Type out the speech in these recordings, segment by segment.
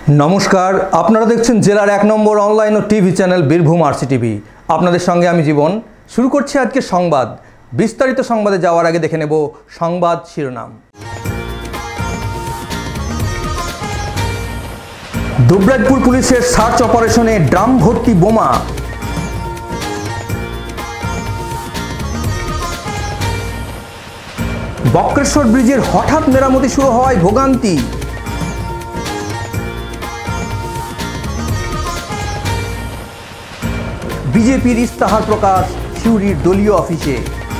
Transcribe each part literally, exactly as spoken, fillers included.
नमस्कार আপনারা দেখছেন জেলার এক নম্বর অনলাইন ও TV channel Birbhum RC TV. আপনাদের সঙ্গে আমি জীবন। শুরু করছি আজকে সংবাদ। বিস্তারিত সংবাদে যাওয়ার আগে দেখে নেব সংবাদ শিরোনাম। দুবরাজপুর পুলিশের সার্চ অপারেশনে ড্রাম ভর্তি বোমা। বক্রেশ্বর ব্রিজের হঠাৎ মেরামতি শুরু হওয়ায় ভোগান্তি। বিজেপির ইস্তাহার প্রকাশ সিউড়ির দলীয় অফিসে।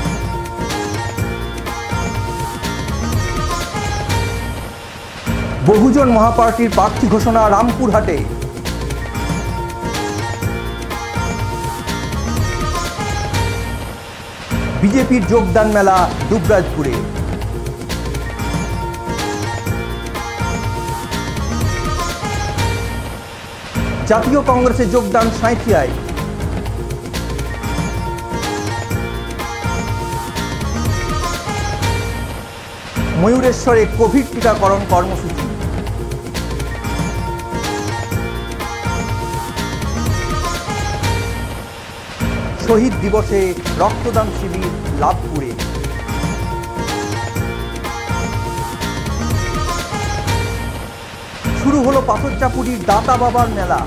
বহুজন মহাপার্টির প্রার্থী ঘোষণা রামপুরহাটে। বিজেপির যোগদান মেলা দুবরাজপুরে। জাতীয় কংগ্রেসে যোগদান সাঁইথিয়ায়। ময়ূরেশ্বরে কোভিড টিকাকরণ কর্মসূচি। শহীদ দিবসে রক্তদান শিবির লাভপুরে। শুরু হলো পাথরচাপুরীর দাতা বাবার মেলা।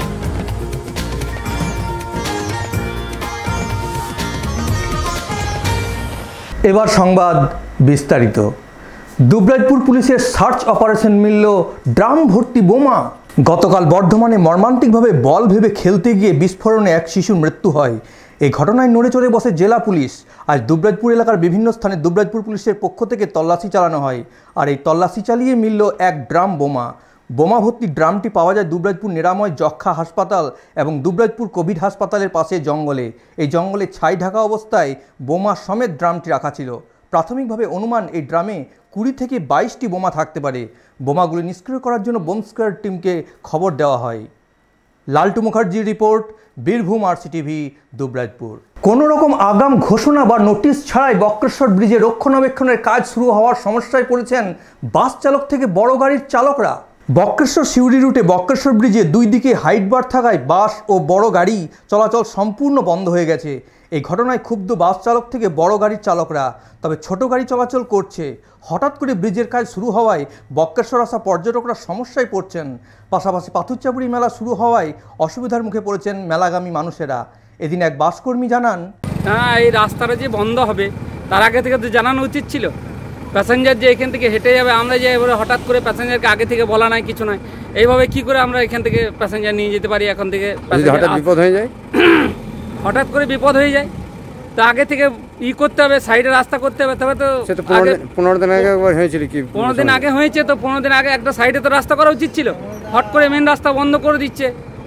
এবার সংবাদ বিস্তারিত। দুবরাজপুর পুলিশের সার্চ অপারেশন মিলল ড্রাম ভর্তি বোমা। গতকাল বর্ধমানে মর্মান্তিকভাবে বল ভেবে খেলতে গিয়ে বিস্ফোরণে এক শিশুর মৃত্যু হয়। এই ঘটনায় নড়ে চড়ে বসে জেলা পুলিশ। আজ দুবরাজপুর এলাকার বিভিন্ন স্থানে দুবরাজপুর পুলিশের পক্ষ থেকে তল্লাশি চালানো হয়। আর এই তল্লাশি চালিয়ে মিলল এক ড্রাম বোমা। বোমা ভর্তি ড্রামটি পাওয়া যায় দুবরাজপুর নিরাময় যক্ষ্মা হাসপাতাল এবং দুবরাজপুর কোভিড হাসপাতালের পাশে জঙ্গলে। এই জঙ্গলে ছাই ঢাকা অবস্থায় বোমা সমেত ড্রামটি রাখা ছিল। প্রাথমিকভাবে অনুমান এই ড্রামে কুড়ি থেকে বাইশটি বোমা থাকতে পারে। বোমাগুলি নিষ্ক্রিয় করার জন্য বোম স্কোয়াড টিমকে খবর দেওয়া হয়। লালটু মুখার্জির report, Birbhum RC TV, Dubrajpur. কোনো রকম আগাম ঘোষণা বা নোটিশ ছাড়াই বক্রেশ্বর ব্রিজে রক্ষণাবেক্ষণের কাজ শুরু হওয়ার সমস্যায় পড়েছেন বাস চালক থেকে বড় গাড়ির চালকরা। বক্রেশ্বর সিউড়ি রুটে বক্রেশ্বর ব্রিজে দুই দিকে হাইট বার থাকায় বাস ও বড় গাড়ি চলাচল সম্পূর্ণ বন্ধ হয়ে গেছে। এই ঘটনায় ক্ষুব্ধ বাস চালক থেকে বড় গাড়ির চালকরা। তবে ছোট গাড়ি চলাচল করছে। হঠাৎ করে ব্রিজের কাজ শুরু হওয়ায় বক্রেশ্বর আসা পর্যটকরা সমস্যায় পড়ছেন। পাশাপাশি পাথরচাপুরী মেলা শুরু হওয়ায় অসুবিধার মুখে পড়েছেন মেলাগামী মানুষেরা। এদিন এক বাসকর্মী জানান, হ্যাঁ, এই রাস্তাটা যে বন্ধ হবে তার আগে থেকে তো জানানো উচিত ছিল। প্যাসেঞ্জার যে এখান থেকে হেঁটে যাবে, আমরা যে এবারে হঠাৎ করে প্যাসেঞ্জারকে আগে থেকে বলা নাই, কিছু নয়। এইভাবে কি করে আমরা এখান থেকে প্যাসেঞ্জার নিয়ে যেতে পারি? এখন থেকে হঠাৎ বিপদ হয়ে যায়, হঠাৎ করে বিপদ হয়ে যায়, তো আগে থেকে ই করতে হবে, সাইডে রাস্তা করতে হবে। তবে তো পনেরো দিন আগে একবার হয়েছিল কি পনেরো দিন আগে হয়েছে, তো পনেরো দিন আগে একটা সাইডে তো রাস্তা করা উচিত ছিল। হট করে মেন রাস্তা বন্ধ করে দিচ্ছে।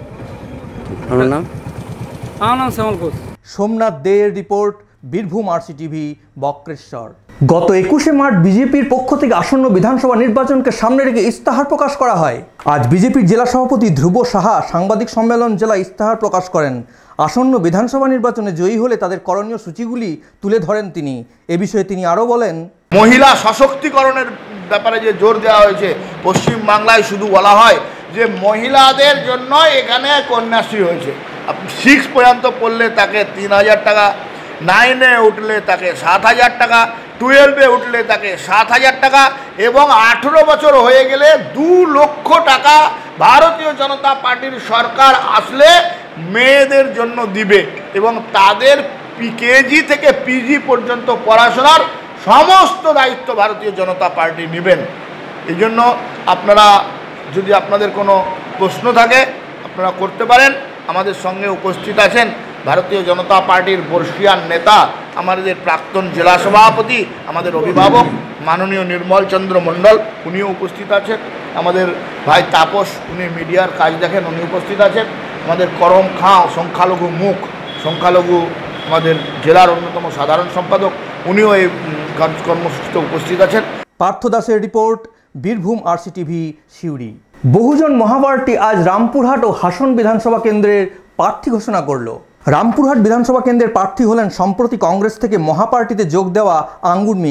আমার নাম আমার নাম শ্যামল ঘোষ। সোমনাথ দেয়ের report, Birbhum RC TV, Bakreshwar. গত একুশে মার্চ বিজেপির পক্ষ থেকে আসন্ন বিধানসভা নির্বাচনকে সামনে রেখে ইস্তাহার প্রকাশ করা হয়। আজ বিজেপির জেলা সভাপতি ধ্রুব সাহা সাংবাদিক সম্মেলন জেলা ইস্তাহার প্রকাশ করেন। আসন্ন বিধানসভা নির্বাচনে জয়ী হলে তাদের করণীয় সূচিগুলি তুলে ধরেন তিনি। এ বিষয়ে তিনি আরও বলেন, মহিলা সশক্তিকরণের ব্যাপারে যে জোর দেওয়া হয়েছে, পশ্চিম বাংলায় শুধু বলা হয় যে মহিলাদের জন্য এখানে কন্যাশ্রী হয়েছে। আপনি সিক্স পর্যন্ত পড়লে তাকে তিন হাজার টাকা, নাইনে উঠলে তাকে সাত হাজার টাকা, টুয়েলভে উঠলে তাকে সাত হাজার টাকা এবং আঠেরো বছর হয়ে গেলে দু লক্ষ টাকা ভারতীয় জনতা পার্টির সরকার আসলে মেয়েদের জন্য দিবে এবং তাদের কেজি থেকে পিজি পর্যন্ত পড়াশোনার সমস্ত দায়িত্ব ভারতীয় জনতা পার্টি নেবেন। এই জন্য আপনারা যদি আপনাদের কোনো প্রশ্ন থাকে আপনারা করতে পারেন। আমাদের সঙ্গে উপস্থিত আছেন ভারতীয় জনতা পার্টির বর্ষিয়ান নেতা, আমাদের প্রাক্তন জেলা সভাপতি, আমাদের অভিভাবক মাননীয় নির্মল চন্দ্র মণ্ডল, উনিও উপস্থিত আছেন। আমাদের ভাই তাপস, উনি মিডিয়ার কাজ দেখেন, উনি উপস্থিত আছেন। আমাদের করম খাঁ, সংখ্যালঘু মুখ, সংখ্যালঘু আমাদের জেলার অন্যতম সাধারণ সম্পাদক, উনিও এই কর্মসূচিতে উপস্থিত আছেন। পার্থ দাসের report, Birbhum RC TV, Suri. Bahujan Mahaparty আজ রামপুরহাট ও হাসন বিধানসভা কেন্দ্রের প্রার্থী ঘোষণা করল। রামপুরহাট বিধানসভা কেন্দ্রের প্রার্থী হলেন সম্প্রতি কংগ্রেস থেকে মহাপার্টিতে যোগ দেওয়া আঙ্গুর মিয়া।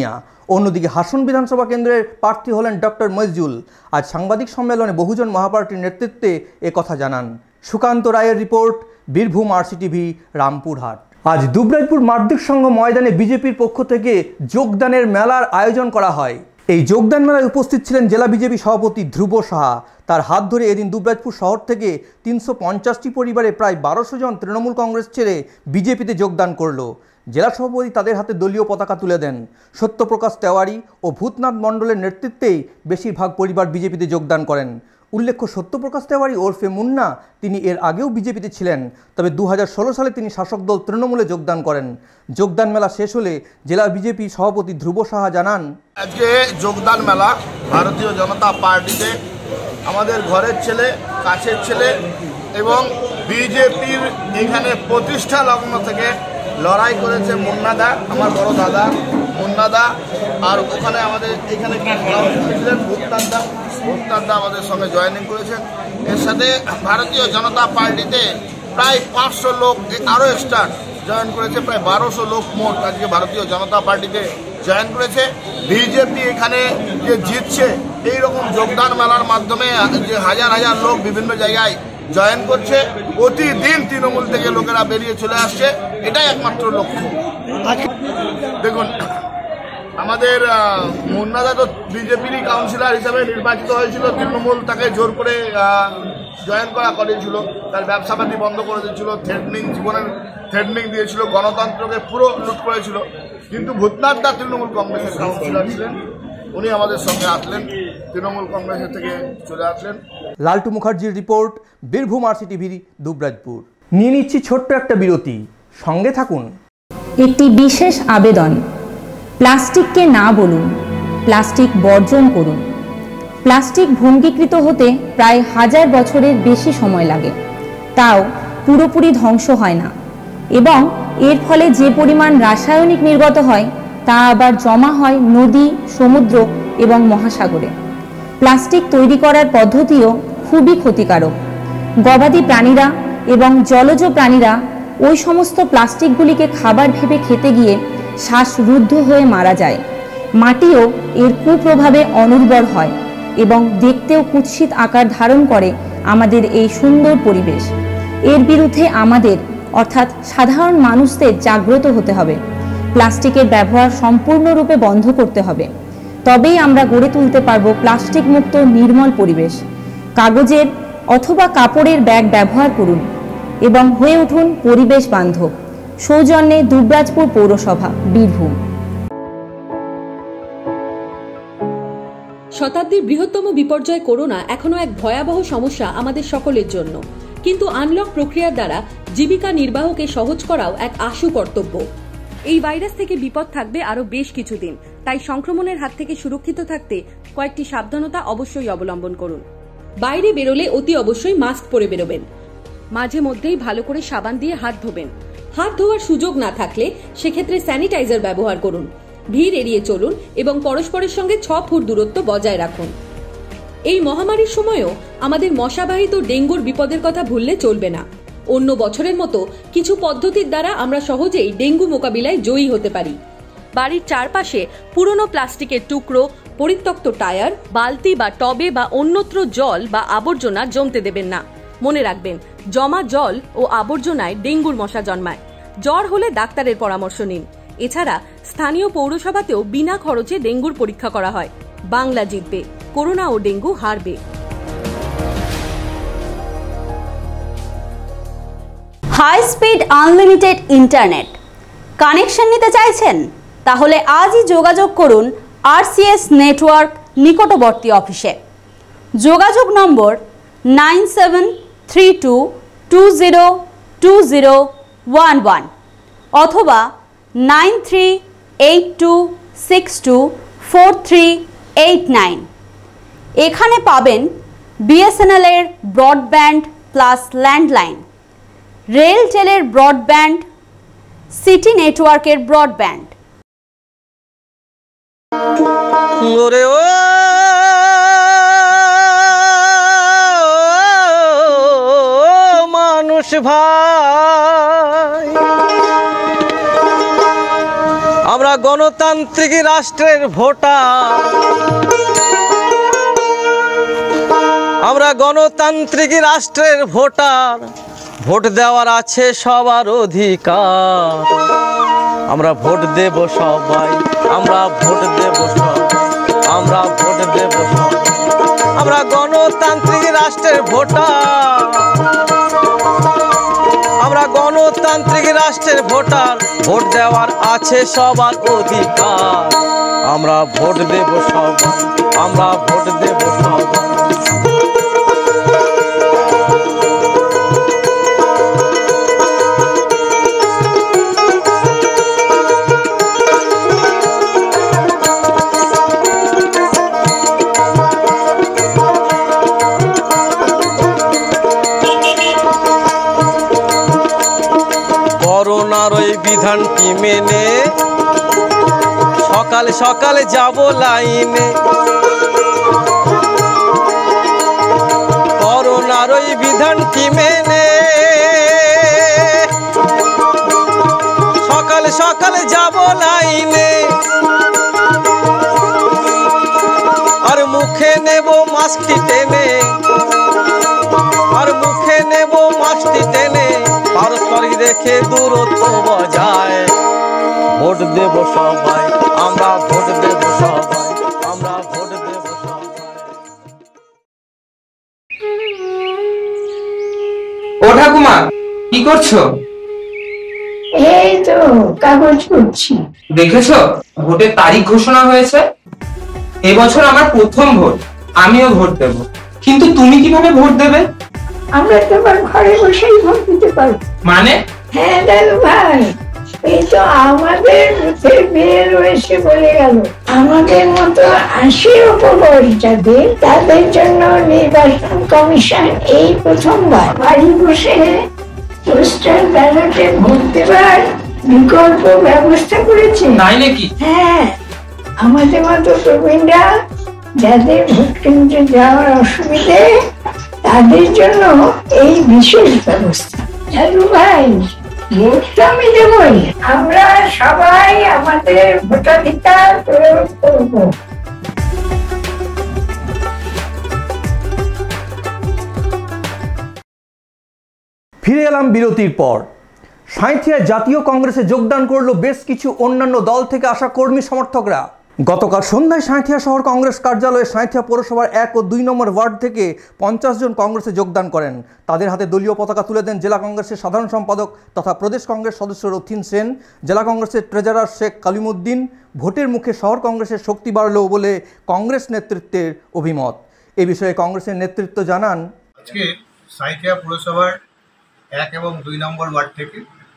অন্যদিকে হাসন বিধানসভা কেন্দ্রের প্রার্থী হলেন ডক্টর মইজুল। আজ সাংবাদিক সম্মেলনে বহুজন মহাপার্টির নেতৃত্বে এ কথা জানান। সুকান্ত রায়ের রিপোর্ট, বীরভূম আরসিটিভি, রামপুরহাট। আজ দুবরাজপুর মার্দিক সংঘ ময়দানে বিজেপির পক্ষ থেকে যোগদানের মেলার আয়োজন করা হয়। এই যোগদান মেলায় উপস্থিত ছিলেন জেলা বিজেপি সভাপতি ধ্রুব সাহা। তার হাত ধরে এদিন দুবরাজপুর শহর থেকে তিনশো পঞ্চাশটি পরিবারে প্রায় বারোশো জন তৃণমূল কংগ্রেস ছেড়ে বিজেপিতে যোগদান করলো। জেলা সভাপতি তাদের হাতে দলীয় পতাকা তুলে দেন। সত্যপ্রকাশ তেওয়ারি ও ভূতনাথ মণ্ডলের নেতৃত্বেই বেশিরভাগ পরিবার বিজেপিতে যোগদান করেন। উল্লেখ্য, সত্যপ্রকাশ তেওয়ারি ওরফে মুন্না তিনি এর আগেও বিজেপিতে ছিলেন, তবে দু হাজার ষোলো সালে তিনি শাসক দল তৃণমূলে যোগদান করেন। যোগদান মেলা শেষ হলে জেলা বিজেপি সভাপতি ধ্রুব সাহা জানান, আজকে যোগদান মেলা ভারতীয় জনতা পার্টিতে আমাদের ঘরের ছেলে, কাছের ছেলে এবং বিজেপির এখানে প্রতিষ্ঠা লগ্ন থেকে লড়াই করেছে মুন্নাদা, আমার বড় দাদা মুন্নাদা, আর ওখানে আমাদের এখানে ছিলেন ভূতনাথদা ভূতনাথদা আমাদের সঙ্গে জয়েনিং করেছেন। এর সাথে ভারতীয় জনতা পার্টিতে প্রায় পাঁচশো লোক আরও এক্সট্রা জয়েন করেছে, প্রায় বারোশো লোক মোট আজকে ভারতীয় জনতা পার্টিতে জয়েন করেছে। বিজেপি এখানে যে জিতছে এই রকম যোগদান মেলার মাধ্যমে যে হাজার হাজার লোক বিভিন্ন জায়গায় জয়েন করছে, প্রতিদিন তৃণমূল থেকে লোকেরা বেরিয়ে চলে আসছে, এটাই একমাত্র লক্ষ্য। দেখুন, আমাদের মুন্নাদা তো বিজেপিরই কাউন্সিলর হিসাবে নির্বাচিত হয়েছিল, তৃণমূল তাকে জোর করে জয়েন করা করেছিল, তার ব্যবসাপাতি বন্ধ করে দিয়েছিল, থ্রেটনিং জীবনের থ্রেটনিং দিয়েছিল, গণতন্ত্রকে পুরো লুট করেছিল। কিন্তু ভূতনাথদা তৃণমূল কংগ্রেসের কাউন্সিলর ছিলেন, উনি আমাদের সঙ্গে আসলেন, তৃণমূল কংগ্রেসের থেকে চলে আসলেন। লালটু মুখার্জির রিপোর্ট, বীরভূম আরসিটিভি, দুবরাজপুর। নিয়ে নিচ্ছি ছোট্ট একটা বিরতি, সঙ্গে থাকুন। একটি বিশেষ আবেদন, প্লাস্টিককে না বলুন, প্লাস্টিক বর্জন করুন। প্লাস্টিক ভঙ্গীকৃত হতে প্রায় হাজার বছরের বেশি সময় লাগে, তাও পুরোপুরি ধ্বংস হয় না, এবং এর ফলে যে পরিমাণ রাসায়নিক নির্গত হয় তা আবার জমা হয় নদী, সমুদ্র এবং মহাসাগরে। প্লাস্টিক তৈরি করার পদ্ধতিও খুবই ক্ষতিকারক। গবাদি প্রাণীরা এবং জলজ প্রাণীরা ওই সমস্ত প্লাস্টিকগুলিকে খাবার ভেবে খেতে গিয়ে শ্বাসরুদ্ধ হয়ে মারা যায়। মাটিও এর কুপ্রভাবে অনুর্বর হয় এবং দেখতেও কুৎসিত আকার ধারণ করে আমাদের এই সুন্দর পরিবেশ। এর বিরুদ্ধে আমাদের অর্থাৎ সাধারণ মানুষদের জাগ্রত হতে হবে। প্লাস্টিকের ব্যবহার সম্পূর্ণরূপে বন্ধ করতে হবে, তবেই আমরা গড়ে তুলতে পারব প্লাস্টিক মুক্ত নির্মল পরিবেশ। কাগজের অথবা কাপড়ের ব্যাগ ব্যবহার করুন এবং হয়ে উঠুন পরিবেশ বান্ধব। সৌজন্যে দুবরাজপুর পৌরসভা, বীরভূম। শতাব্দীর বৃহত্তম বিপর্যয় করোনা এখনো এক ভয়াবহ সমস্যা আমাদের সকলের জন্য, কিন্তু আনলক প্রক্রিয়ার দ্বারা জীবিকা নির্বাহকে সহজ করাও এক আশু কর্তব্য। এই ভাইরাস থেকে বিপদ থাকবে আরো বেশ কিছুদিন, তাই সংক্রমণের হাত থেকে সুরক্ষিত থাকতে কয়েকটি সাবধানতা অবশ্যই অবলম্বন করুন। বাইরে বেরোলে অতি অবশ্যই মাস্ক পরে বেরোবেন। মাঝে মধ্যেই ভালো করে সাবান দিয়ে হাত ধোবেন। হাত ধোয়ার সুযোগ না থাকলে সেক্ষেত্রে স্যানিটাইজার ব্যবহার করুন। ভিড় এড়িয়ে চলুন এবং পরস্পরের সঙ্গে ছ ফুট দূরত্ব বজায় রাখুন। এই মহামারীর সময়ও আমাদের মশাবাহিত ডেঙ্গুর বিপদের কথা ভুললে চলবে না। অন্য বছরের মতো কিছু পদ্ধতির দ্বারা আমরা সহজেই ডেঙ্গু মোকাবিলায় জয়ী হতে পারি। বাড়ির চারপাশে পুরনো প্লাস্টিকের টুকরো, পরিত্যক্ত টায়ার, বালতি বা টবে বা অন্যত্র জল বা আবর্জনা জমতে দেবেন না। মনে রাখবেন, জমা জল ও আবর্জনায় ডেঙ্গুর মশা জন্মায়। জ্বর হলে ডাক্তারের পরামর্শ নিন। এছাড়া স্থানীয় পৌরসভাতেও বিনা খরচে ডেঙ্গুর পরীক্ষা করা হয়। বাংলা জিতবে, করোনা ও ডেঙ্গু হারবে। High speed unlimited internet connection নিতে চাইছেন? তাহলে আজই যোগাযোগ করুন আরসিএস নেটওয়ার্ক নিকটবর্তী অফিসে। যোগাযোগ নম্বর nine seven three two two zero two zero one one অথবা nine three eight two six two four three eight nine. এখানে পাবেন বিএসএনএল এর ব্রডব্যান্ড প্লাস ল্যান্ডলাইন, রেলটেলের ব্রডব্যান্ড, সিটি নেটওয়ার্কের ব্রডব্যান্ড। ওরে ও মানুষ ভাই, আমরা গণ গণতান্ত্রিক রাষ্ট্রের ভোটার, আমরা গণতান্ত্রিক রাষ্ট্রের ভোটার, ভোট দেওয়ার আছে সবার অধিকার। আমরা ভোট দেব সবাই, আমরা ভোট দেব সবাই, আমরা ভোট দেব সবাই, আমরা গণতান্ত্রিক রাষ্ট্রের ভোটার, আমরা গণতান্ত্রিক রাষ্ট্রের ভোটার, ভোট দেওয়ার আছে সবার অধিকার। আমরা ভোট দেব সবাই, আমরা ভোট দেব সবাই। করোনার ওই বিধানটি মেনে সকাল সকাল যাব লাইনে, করোনার ওই বিধানটি মেনে সকাল সকাল যাব লাইনে, আর মুখে নেব মাস্কটি টেনে, আর মুখে নেব মাস্কটি টেনে, পারস্পরিক রেখে দূরত্ব বজায়। ভোট দেব সবাই, আমরা ভোট দেব সবাই, আমরা ভোট দেব সবাই। ও ঠাকুমা, কি করছো? এই তো কাগজ করছি। দেখেছো ভোটের তারিখ ঘোষণা হয়েছে? এবছর আমার প্রথম ভোট, আমিও ভোট দেব। কিন্তু তুমি কিভাবে ভোট দেবে? আমরা তো আবার ঘরে বসেই ভোট দিতে পারবো। মানে? হ্যাঁ দাদু ভাই, এই তো আমাদের বুথের বিয়ে রয়েছে বলে গেল। আমাদের মতো আশি উপর যাদের, তাদের জন্য নির্বাচন কমিশন এই প্রথমবার বাড়ি বসে পোস্টাল ব্যালটে ভোট দেবার বিকল্প ব্যবস্থা করেছে। তাই নাকি? হ্যাঁ, আমাদের মতো প্রবীণরা যাদের ভোট কেন্দ্রে যাওয়ার অসুবিধে, তাদের জন্য এই বিশেষ ব্যবস্থা। দাদু ভাই, ভোট তো আমি দেবই, আমরা সবাই আমাদের ভোটাধিকার প্রয়োগ করব। ফিরে এলাম বিরতির পর। সাঁইথিয়ায় জাতীয় কংগ্রেসে যোগদান করলো বেশ কিছু অন্যান্য দল থেকে আসা কর্মী সমর্থকরা। গতকাল সন্ধ্যায় সাঁইথিয়া শহর কংগ্রেস কার্যালয়ে সাঁইথিয়া পৌরসভার এক ও দুই নম্বর ওয়ার্ড থেকে পঞ্চাশ জন কংগ্রেসে যোগদান করেন। তাদের হাতে দলীয় পতাকা তুলে দেন জেলা কংগ্রেসের সাধারণ সম্পাদক তথা প্রদেশ কংগ্রেস সদস্য রথিন সেন, জেলা কংগ্রেসের ট্রেজারার শেখ কালিমুদ্দিন। ভোটের মুখে শহর কংগ্রেসের শক্তি বাড়ল বলে কংগ্রেস নেতৃত্বের অভিমত। এ বিষয়ে কংগ্রেসের নেতৃত্ব জানান, আজকে সাঁইথিয়া পৌরসভার এক এবং দুই নম্বর ওয়ার্ড থেকে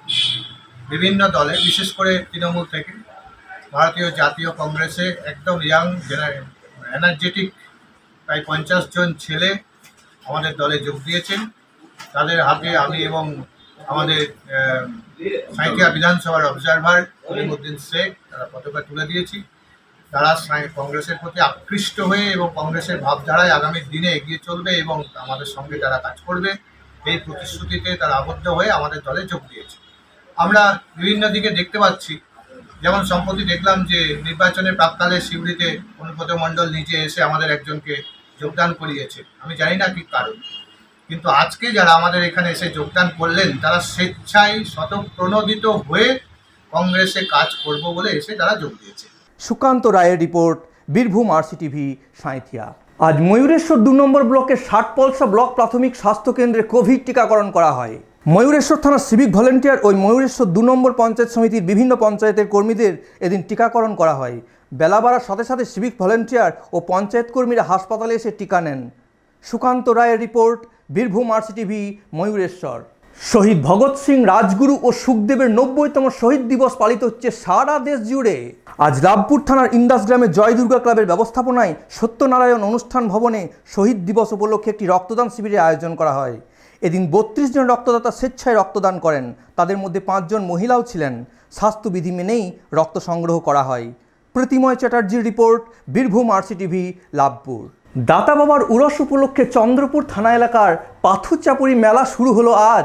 বিভিন্ন দলে, বিশেষ করে তৃণমূল থেকে ভারতীয় জাতীয় কংগ্রেসে একদম ইয়াং এনার্জেটিক প্রায় পঞ্চাশ জন ছেলে আমাদের দলে যোগ দিয়েছেন। তাদের হাতে আমি এবং আমাদের সাঁইথিয়া বিধানসভার অবজারভার কলিমুদ্দিন শেখ তারা পতাকা তুলে দিয়েছি। তারা কংগ্রেসের প্রতি আকৃষ্ট হয়ে এবং কংগ্রেসের ভাবধারায় আগামী দিনে এগিয়ে চলবে এবং আমাদের সঙ্গে তারা কাজ করবে, এই প্রতিশ্রুতিতে তারা আবদ্ধ হয়ে আমাদের দলে যোগ দিয়েছে। আমরা বিভিন্ন দিকে দেখতে পাচ্ছি, যেমন সম্প্রতি দেখলাম যে নির্বাচনের প্রাক্কালে সিউড়িতে অনুব্রত মণ্ডল নিজে এসে আমাদের একজনকে যোগদান করিয়েছে। আমি জানি না কি কারণ, কিন্তু আজকে যারা আমাদের এখানে এসে যোগদান করলেন তারা স্বেচ্ছায় স্বতঃপ্রণোদিত হয়ে কংগ্রেসে কাজ করব বলে এসে তারা যোগ দিয়েছে। সুকান্ত রায়ের report, Birbhum RC TV, Sainthia. আজ ময়ূরেশ্বর দু নম্বর ব্লকের ষাটপলসা ব্লক প্রাথমিক স্বাস্থ্যকেন্দ্রে কোভিড টিকাকরণ করা হয়। ময়ূরেশ্বর থানার সিভিক ভলেন্টিয়ার ওই ময়ূরেশ্বর দু নম্বর পঞ্চায়েত সমিতির বিভিন্ন পঞ্চায়েতের কর্মীদের এদিন টিকাকরণ করা হয়। বেলা বাড়ার সাথে সাথে সিভিক ভলেন্টিয়ার ও পঞ্চায়েত কর্মীরা হাসপাতালে এসে টিকা নেন। সুকান্ত রায়ের report, Birbhum RC TV, Mayureshwar. শহীদ ভগৎ সিং, রাজগুরু ও সুখদেবের নব্বইতম শহীদ দিবস পালিত হচ্ছে সারা দেশ জুড়ে। আজ লাভপুর থানার ইন্দাস গ্রামে জয় দুর্গা ক্লাবের ব্যবস্থাপনায় সত্যনারায়ণ অনুষ্ঠান ভবনে শহীদ দিবস উপলক্ষে একটি রক্তদান শিবিরের আয়োজন করা হয়। এদিন বত্রিশ জন রক্তদাতা স্বেচ্ছায় রক্তদান করেন। তাদের মধ্যে পাঁচজন মহিলাও ছিলেন। স্বাস্থ্যবিধি মেনেই রক্ত সংগ্রহ করা হয়। প্রীতিময় চ্যাটার্জির report, Birbhum RC TV, Labhpur. দাতা বাবার উরস উপলক্ষে চন্দ্রপুর থানা এলাকার পাথুর চাপুরি মেলা শুরু হলো আজ।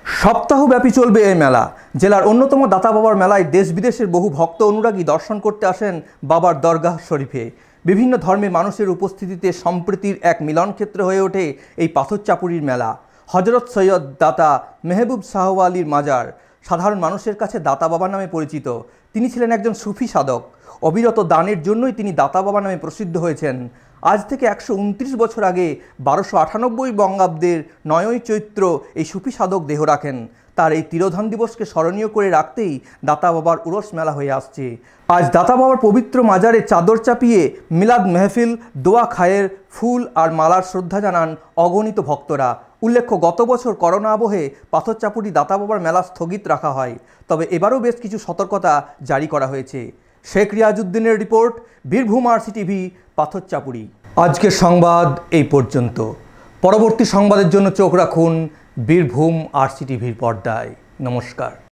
সপ্তাহব্যাপী চলবে এই মেলা। জেলার অন্যতম দাতা বাবার মেলায় দেশ বিদেশের বহু ভক্ত অনুরাগী দর্শন করতে আসেন বাবার দরগাহ শরীফে। বিভিন্ন ধর্মের মানুষের উপস্থিতিতে সম্প্রীতির এক মিলনক্ষেত্র হয়ে ওঠে এই পাথরচাপুরীর মেলা। হজরত সৈয়দ দাতা মেহবুব শাহ আলীর মাজার সাধারণ মানুষের কাছে দাতা বাবা নামে পরিচিত। তিনি ছিলেন একজন সুফি সাধক। অবিরত দানের জন্যই তিনি দাতা বাবা নামে প্রসিদ্ধ হয়েছেন। আজ থেকে একশো উনত্রিশ বছর আগে বারোশো আটানব্বই বঙ্গাব্দের নয়ই চৈত্র এই সুফি সাধক দেহ রাখেন। তার এই তিরোধান দিবসকে স্মরণীয় করে রাখতেই দাতা বাবার উরস মেলা হয়ে আসছে। আজ দাতা বাবার পবিত্র মাজারে চাদর চাপিয়ে মিলাদ মেহফিল, দোয়া খায়ের, ফুল আর মালার শ্রদ্ধা জানান অগণিত ভক্তরা। উল্লেখ্য, গত বছর করোনা আবহে পাথরচাপুরি দাতা বাবার মেলা স্থগিত রাখা হয়, তবে এবারও বেশ কিছু সতর্কতা জারি করা হয়েছে। শেখ রিয়াজউদ্দিনের report, Birbhum RC TV, Pathorchapuri. আজকের সংবাদ এই পর্যন্ত। পরবর্তী সংবাদের জন্য চোখ রাখুন বীরভূম আরসি টিভির পর্দায়। নমস্কার।